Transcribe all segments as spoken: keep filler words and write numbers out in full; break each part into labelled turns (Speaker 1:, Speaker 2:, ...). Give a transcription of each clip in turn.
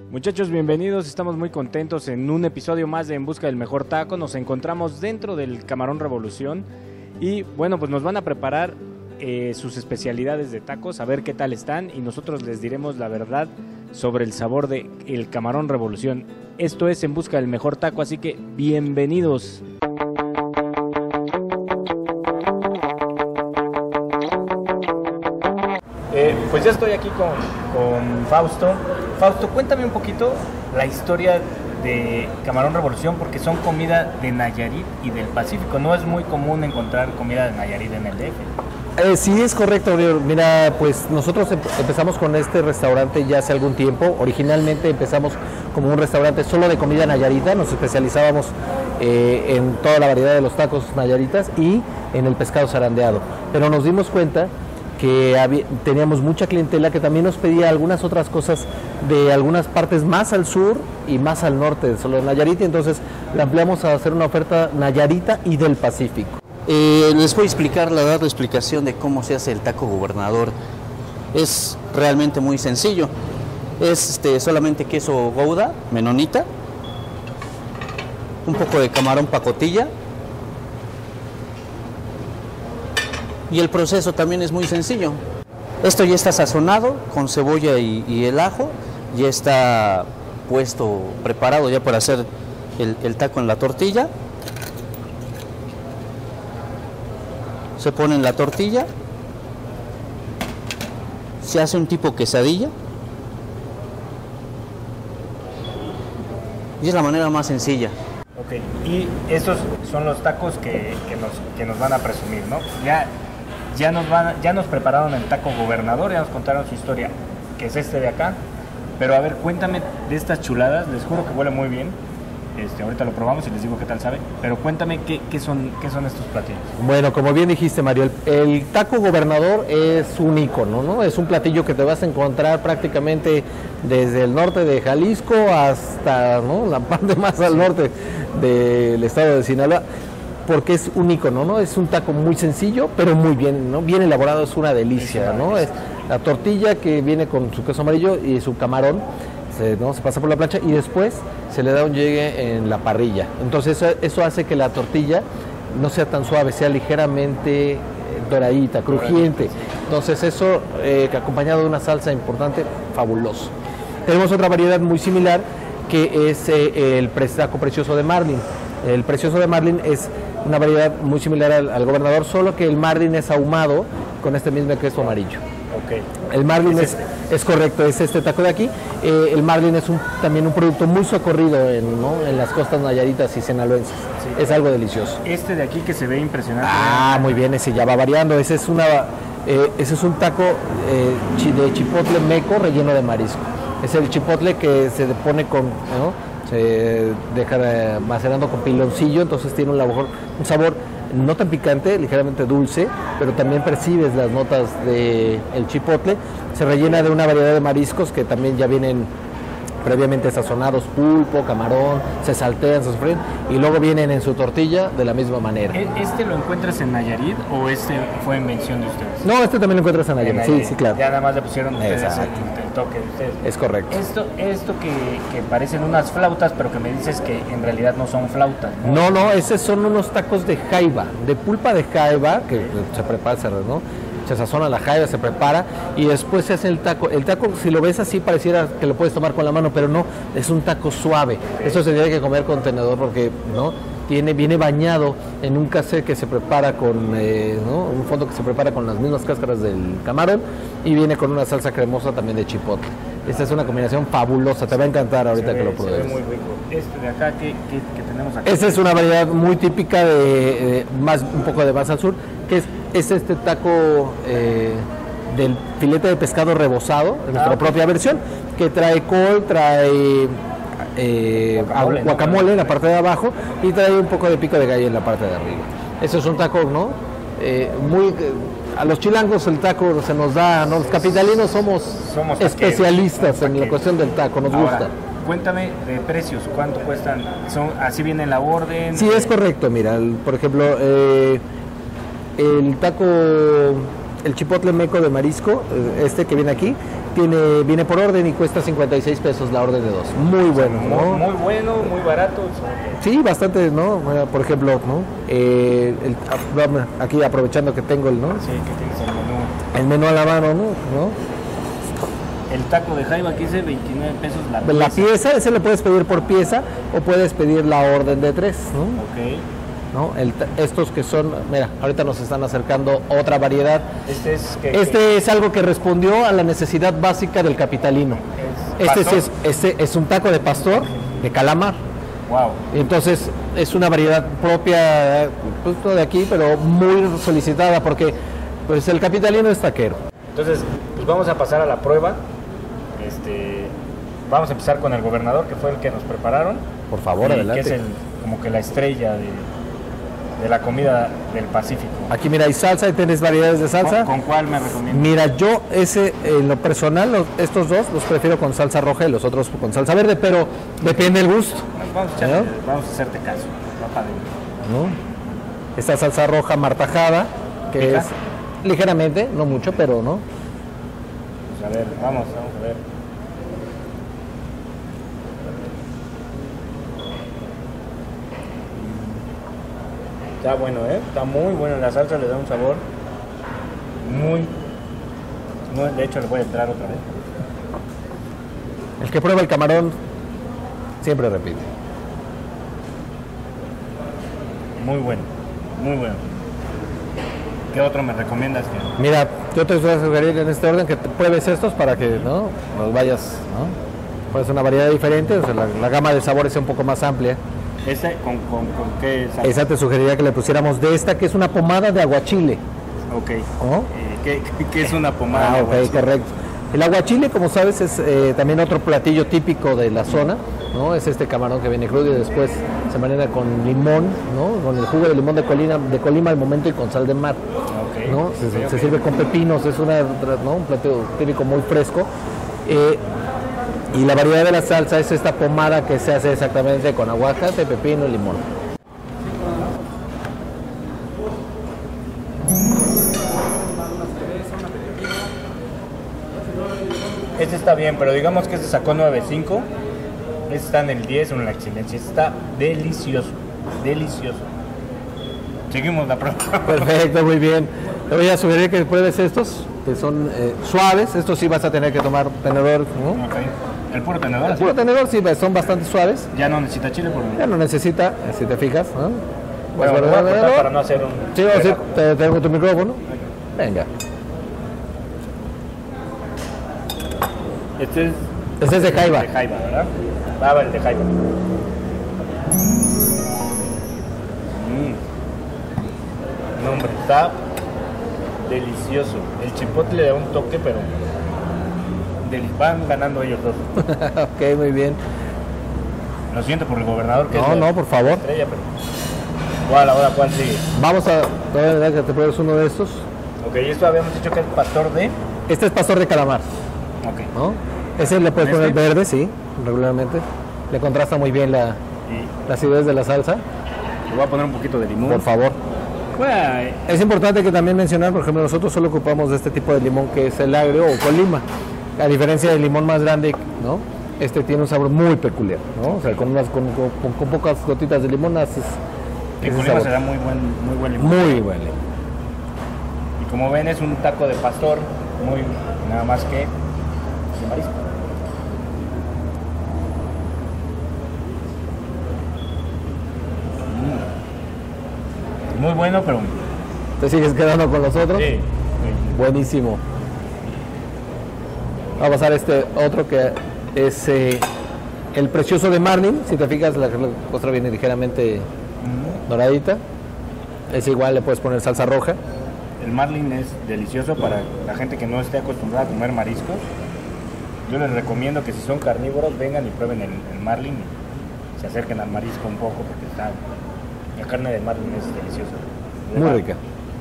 Speaker 1: Muchachos, bienvenidos, estamos muy contentos en un episodio más de En Busca del Mejor Taco. Nos encontramos dentro del Camarón Revolución y bueno, pues nos van a preparar eh, sus especialidades de tacos, a ver qué tal están y nosotros les diremos la verdad sobre el sabor de el Camarón Revolución. Esto es En Busca del Mejor Taco, así que bienvenidos. Eh, pues ya estoy aquí con, con Fausto. Fausto, cuéntame un poquito la historia de Camarón Revolución, porque son comida de Nayarit y del Pacífico. No es muy común encontrar comida de Nayarit en el D F.
Speaker 2: Eh, sí, es correcto. Mira, pues nosotros empezamos con este restaurante ya hace algún tiempo. Originalmente empezamos como un restaurante solo de comida nayarita. Nos especializábamos eh, en toda la variedad de los tacos nayaritas y en el pescado zarandeado. Pero nos dimos cuenta que había, teníamos mucha clientela que también nos pedía algunas otras cosas de algunas partes más al sur y más al norte, solo de Nayarit, y entonces la ampliamos a hacer una oferta nayarita y del Pacífico.
Speaker 3: Eh, les voy a explicar, la dar la explicación de cómo se hace el taco gobernador. Es realmente muy sencillo. Es este, solamente queso gouda, menonita, un poco de camarón pacotilla. Y el proceso también es muy sencillo. Esto ya está sazonado con cebolla y, y el ajo. Ya está puesto, preparado ya para hacer el, el taco en la tortilla. Se pone en la tortilla. Se hace un tipo quesadilla. Y es la manera más sencilla.
Speaker 1: Ok, y estos son los tacos que, que, nos, que nos van a presumir, ¿no? Ya... Ya nos, van, ya nos prepararon el taco gobernador, ya nos contaron su historia, que es este de acá. Pero a ver, cuéntame de estas chuladas, les juro que huele muy bien. Este, ahorita lo probamos y les digo qué tal sabe. Pero cuéntame qué, qué, son, qué son estos platillos.
Speaker 2: Bueno, como bien dijiste, Mario, el, el taco gobernador es un ícono, ¿no? Es un platillo que te vas a encontrar prácticamente desde el norte de Jalisco hasta, ¿no?, la parte más al norte del estado de Sinaloa, porque es un ícono, ¿no? Es un taco muy sencillo, pero muy bien, ¿no? Bien elaborado, es una delicia, ¿no? Es la tortilla que viene con su queso amarillo y su camarón, se, ¿no? se pasa por la plancha y después se le da un llegue en la parrilla. Entonces eso, eso hace que la tortilla no sea tan suave, sea ligeramente doradita, crujiente. Entonces eso, eh, acompañado de una salsa importante, fabuloso. Tenemos otra variedad muy similar, que es eh, el taco precioso de Marlin. El precioso de Marlin es una variedad muy similar al, al gobernador, solo que el Marlin es ahumado con este mismo queso amarillo.
Speaker 1: Okay.
Speaker 2: El Marlin
Speaker 1: es,
Speaker 2: es, este. es correcto, es este taco de aquí. Eh, el Marlin es un, también un producto muy socorrido en, ¿no?, en las costas nayaritas y sinaloenses. Sí. Es algo delicioso.
Speaker 1: Este de aquí que se ve impresionante.
Speaker 2: Ah, muy bien, ese ya va variando. Ese es, una, eh, ese es un taco eh, de chipotle meco relleno de marisco. Es el chipotle que se pone con... ¿no?, se deja macerando con piloncillo, entonces tiene un sabor, un sabor no tan picante, ligeramente dulce, pero también percibes las notas del chipotle. Se rellena de una variedad de mariscos que también ya vienen previamente sazonados, pulpo, camarón, se saltean, se sofríen y luego vienen en su tortilla de la misma manera.
Speaker 1: ¿Este lo encuentras en Nayarit o este fue invención de ustedes?
Speaker 2: No, este también lo encuentras en Nayarit, en Nayarit. Sí, sí, claro.
Speaker 1: Ya nada más le pusieron ustedes el, el toque de ustedes.
Speaker 2: Es correcto.
Speaker 1: Esto, esto que, que parecen unas flautas, pero que me dices que en realidad no son flautas, ¿no?
Speaker 2: No, no, esos son unos tacos de jaiba, de pulpa de jaiba, que se prepara, ¿no? Se sazona la jaiba, se prepara y después se hace el taco. El taco, si lo ves así, pareciera que lo puedes tomar con la mano, pero no, es un taco suave. Eso se tiene que comer con tenedor porque, ¿no?, tiene, viene bañado en un casé que se prepara con, eh, ¿no?, un fondo que se prepara con las mismas cáscaras del camarón y viene con una salsa cremosa también de chipotle. Esta es una combinación fabulosa, te va a encantar ahorita
Speaker 1: ve,
Speaker 2: que lo pruebes.
Speaker 1: Se ve muy rico. Este de acá, ¿qué, qué, qué tenemos aquí?
Speaker 2: Esta es una variedad muy típica de, de más, un poco de más al sur, que es, es este taco eh, del filete de pescado rebozado, de nuestra ah, propia versión, que trae col, trae eh, guacamole, guacamole ¿no?, en la parte de abajo y trae un poco de pico de gallo en la parte de arriba. Ese es un taco, ¿no? Eh, muy... A los chilangos el taco se nos da, ¿no? Los capitalinos somos, somos especialistas somos en la cuestión del taco, nos
Speaker 1: Ahora,
Speaker 2: gusta.
Speaker 1: Cuéntame de precios, ¿cuánto cuestan? ¿Son, ¿Así viene la orden?
Speaker 2: Sí, es correcto, mira, el, por ejemplo, eh, el taco, el chipotle meco de marisco, este que viene aquí, tiene, viene por orden y cuesta cincuenta y seis pesos la orden de dos. Muy bueno,
Speaker 1: Muy,
Speaker 2: ¿no?
Speaker 1: muy bueno, muy barato.
Speaker 2: Sí, bastante, ¿no? Bueno, por ejemplo, ¿no? Eh, el- aquí aprovechando que tengo el, ¿no?
Speaker 1: Sí, que tienes el menú.
Speaker 2: El menú a la mano, ¿no? ¿No?
Speaker 1: El taco de jaiba aquí dice veintinueve pesos la pieza.
Speaker 2: La pieza, ese le puedes pedir por pieza o puedes pedir la orden de tres, ¿no?
Speaker 1: Ok.
Speaker 2: ¿No? El ta- estos que son, mira, ahorita nos están acercando otra variedad.
Speaker 1: Este es que
Speaker 2: Este es algo que respondió a la necesidad básica del capitalino.
Speaker 1: es
Speaker 2: Este
Speaker 1: pastor.
Speaker 2: es, este es un taco de pastor, de calamar.
Speaker 1: Wow.
Speaker 2: Entonces es una variedad propia, pues, no de aquí, pero muy solicitada porque pues el capitalino es taquero.
Speaker 1: Entonces, pues vamos a pasar a la prueba. Este, vamos a empezar con el gobernador, que fue el que nos prepararon.
Speaker 2: Por favor,
Speaker 1: y
Speaker 2: adelante.
Speaker 1: que es el, como que la estrella de, de la comida del Pacífico.
Speaker 2: Aquí mira, hay salsa, y tienes variedades de salsa.
Speaker 1: ¿Con, con cuál me recomiendas?
Speaker 2: Mira, yo ese, en lo personal, los- estos dos los prefiero con salsa roja y los otros con salsa verde, pero depende del gusto,
Speaker 1: Vamos a, echarle-
Speaker 2: ¿no?
Speaker 1: vamos a hacerte caso. Va para adentro.
Speaker 2: ¿no? Esta salsa roja martajada, que
Speaker 1: ¿Pica?
Speaker 2: es ligeramente, no mucho, pero no.
Speaker 1: Pues a ver, vamos, vamos a ver. Está bueno, ¿eh? Está muy bueno. La salsa le da un sabor muy... muy- de hecho, le voy a entrar otra vez.
Speaker 2: El que prueba el camarón siempre repite.
Speaker 1: Muy bueno, muy bueno. ¿Qué otro me recomiendas? Que...
Speaker 2: Mira, yo te voy a sugerir en este orden que te pruebes estos para que no los vayas, ¿no? Pues una variedad diferente, o sea, la, la gama de sabores sea un poco más amplia.
Speaker 1: ¿Este con, con, con qué salsa?
Speaker 2: Esa te sugeriría que le pusiéramos de esta, que es una pomada de aguachile.
Speaker 1: Ok.
Speaker 2: ¿No?
Speaker 1: Eh, ¿qué, qué- qué es una pomada?
Speaker 2: Ah,
Speaker 1: de
Speaker 2: ok,
Speaker 1: aguachile?
Speaker 2: correcto. El aguachile, como sabes, es eh, también otro platillo típico de la zona, ¿no? Es este camarón que viene crudo y después se marina con limón, ¿no? Con el jugo de limón de Colima, de Colima al momento y con sal de mar,
Speaker 1: Ok.
Speaker 2: ¿no? Se,
Speaker 1: Ok,
Speaker 2: se
Speaker 1: ok.
Speaker 2: sirve con pepinos, es una, ¿no? Un platillo típico muy fresco. Eh, y la variedad de la salsa es esta pomada que se hace exactamente con aguacate, pepino y limón.
Speaker 1: Este está bien, pero digamos que este sacó nueve punto cinco. Este está en el diez o en la excelencia. Este está delicioso, delicioso. Seguimos la prueba.
Speaker 2: Perfecto, muy bien. Te voy a sugerir que pruebes estos, que son eh, suaves. Estos sí vas a tener que tomar tenedor, ¿no?
Speaker 1: Ok. El puro tenedor.
Speaker 2: El
Speaker 1: así.
Speaker 2: puro tenedor sí, son bastante suaves.
Speaker 1: Ya no necesita chile por
Speaker 2: Ya no necesita, si te fijas, ¿no?
Speaker 1: Bueno,
Speaker 2: Pues,
Speaker 1: lo voy a cortar
Speaker 2: tenedor.
Speaker 1: para no hacer un...
Speaker 2: Sí, vamos a ir, te tengo tu micrófono. Venga.
Speaker 1: Este es
Speaker 2: Este es de jaiba.
Speaker 1: de jaiba, ¿verdad? Va a ver el de jaiba. Mm. No, hombre, está delicioso. El chipotle le da un toque, pero deli- van ganando ellos dos.
Speaker 2: Ok, muy bien.
Speaker 1: Lo siento por el gobernador que
Speaker 2: No,
Speaker 1: es la
Speaker 2: no, por favor.
Speaker 1: estrella, pero ¿cuál ahora cuál sigue?
Speaker 2: Vamos a, te voy a dar que te pruebes uno de estos.
Speaker 1: Ok, esto habíamos dicho que es pastor de...
Speaker 2: Este es pastor de calamar,
Speaker 1: Ok.
Speaker 2: ¿no? Ese le puedes
Speaker 1: ¿Este?
Speaker 2: poner verde, sí, regularmente. Le contrasta muy bien la,
Speaker 1: Y
Speaker 2: la acidez de la salsa.
Speaker 1: le voy a poner un poquito de limón.
Speaker 2: Por favor.
Speaker 1: Bueno, eh,
Speaker 2: Es importante que también mencionar, por ejemplo, nosotros solo ocupamos de este tipo de limón que es el agrio o colima. A diferencia del limón más grande, ¿no? Este tiene un sabor muy peculiar, ¿no? O sea, con, unas, con, con- con pocas gotitas de limón haces
Speaker 1: en
Speaker 2: ese
Speaker 1: Colima
Speaker 2: sabor.
Speaker 1: se da muy buen, muy buen limón.
Speaker 2: Muy buen limón.
Speaker 1: Y como ven es un taco de pastor, muy nada más que de marisco. Mm. Muy bueno, pero
Speaker 2: ¿Te sigues quedando con los otros?
Speaker 1: sí, sí.
Speaker 2: Buenísimo. Va a pasar este otro que es eh, el precioso de Marlin. Si te fijas, la, la costra viene ligeramente doradita. Es igual, le puedes poner salsa roja.
Speaker 1: El marlin es delicioso para la gente que no esté acostumbrada a comer mariscos. Yo les recomiendo que si son carnívoros vengan y prueben el, el marlin y se acerquen al marisco un poco porque está, la carne de marlin es deliciosa.
Speaker 2: Muy rica.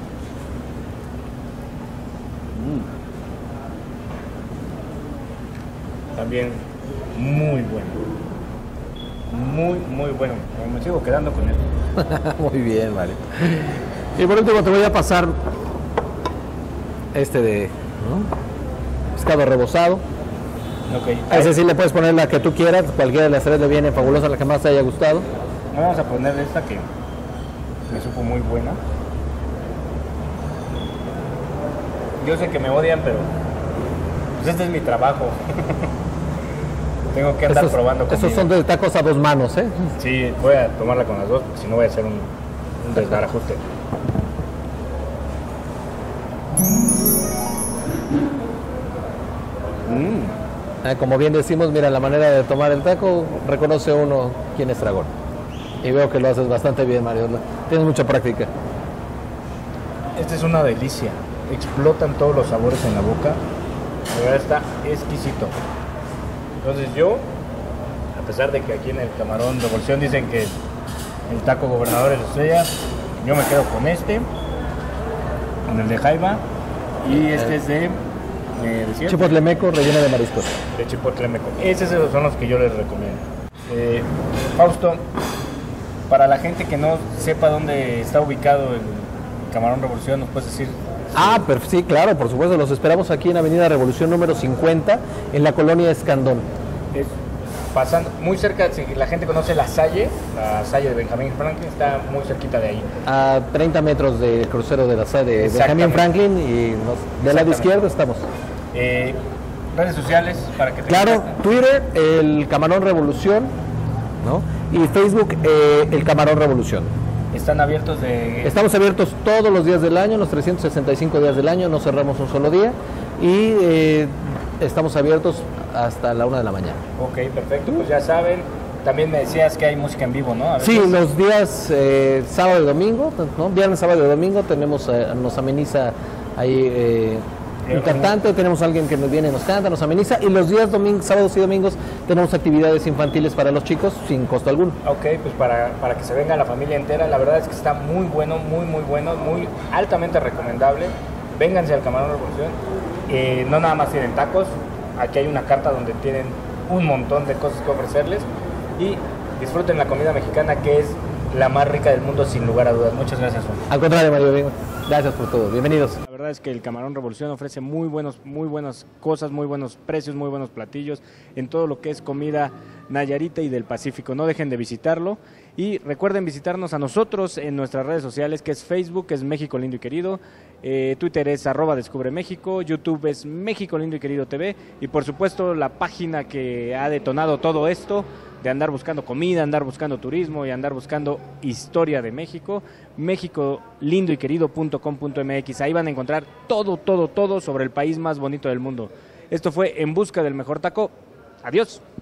Speaker 1: También muy bueno. Muy, muy bueno. Me sigo quedando con él.
Speaker 2: Muy bien, Mario. Y por último te voy a pasar este de... ¿no? pescado rebozado.
Speaker 1: Ok.
Speaker 2: A ese sí le puedes poner la que tú quieras, cualquiera de las tres le viene fabulosa, la que más te haya gustado.
Speaker 1: Vamos a poner esta que me supo muy buena. Yo sé que me odian, pero pues este es mi trabajo. Tengo que andar
Speaker 2: Estos,
Speaker 1: probando comida.
Speaker 2: estos son de tacos a dos manos, ¿eh?
Speaker 1: Sí, voy a tomarla con las dos, si no voy a hacer un, un desbarajuste. Mm.
Speaker 2: Eh, como bien decimos, mira, la manera de tomar el taco, reconoce uno quién es dragón. Y veo que lo haces bastante bien, Mario. Tienes mucha práctica.
Speaker 1: Esta es una delicia. Explotan todos los sabores en la boca. La verdad está exquisito. Entonces yo, a pesar de que aquí en el Camarón Revolución dicen que el taco gobernador es la estrella, yo me quedo con este, con el de jaiba, y este es de, de, de
Speaker 2: Chipotle meco, relleno de mariscos.
Speaker 1: De chipotle meco. Esos son los que yo les recomiendo. Eh, Fausto, para la gente que no sepa dónde está ubicado el Camarón Revolución, ¿nos puedes decir?
Speaker 2: Ah, pero sí, claro, por supuesto, los esperamos aquí en Avenida Revolución número cincuenta, en la colonia Escandón.
Speaker 1: Es pasando muy cerca, si la gente conoce la Salle, la Salle de Benjamin Franklin, está muy cerquita de ahí.
Speaker 2: A treinta metros del crucero de la Salle de Benjamin Franklin y nos, del lado izquierdo estamos.
Speaker 1: Eh, redes sociales para que te
Speaker 2: Claro,
Speaker 1: contacten.
Speaker 2: Twitter, el Camarón Revolución, ¿no? Y Facebook, eh, el Camarón Revolución.
Speaker 1: Están abiertos de...
Speaker 2: Estamos abiertos todos los días del año, los trescientos sesenta y cinco días del año, no cerramos un solo día y eh, estamos abiertos hasta la una de la mañana.
Speaker 1: Ok, perfecto, pues ya saben. También me decías que hay música en vivo, ¿no? A
Speaker 2: Sí,
Speaker 1: veces.
Speaker 2: los días eh, sábado y domingo, ¿no? Viernes, sábado y domingo tenemos, eh, nos ameniza ahí eh, un cantante, tenemos alguien que nos viene, nos canta, nos ameniza, y los días domingos, sábados y domingos tenemos actividades infantiles para los chicos sin costo alguno.
Speaker 1: Ok, pues para, para que se venga la familia entera, la verdad es que está muy bueno, muy muy bueno, muy altamente recomendable. Vénganse al Camarón Revolución. Eh, no nada más tienen tacos, aquí hay una carta donde tienen un montón de cosas que ofrecerles, y disfruten la comida mexicana, que es la más rica del mundo sin lugar a dudas. Muchas gracias, Juan.
Speaker 2: Al contrario, Mario, bien, gracias por todo, bienvenidos. La
Speaker 1: verdad es que el Camarón Revolución ofrece muy buenos, muy buenas cosas, muy buenos precios, muy buenos platillos en todo lo que es comida nayarita y del Pacífico. No dejen de visitarlo y recuerden visitarnos a nosotros en nuestras redes sociales, que es Facebook, que es México Lindo y Querido, eh, Twitter es arroba Descubre México, YouTube es México Lindo y Querido T V, y por supuesto la página que ha detonado todo esto de andar buscando comida, andar buscando turismo y andar buscando historia de México, México Lindo y Querido punto com punto m x. Ahí van a encontrar todo, todo, todo sobre el país más bonito del mundo. Esto fue En Busca del Mejor Taco. Adiós.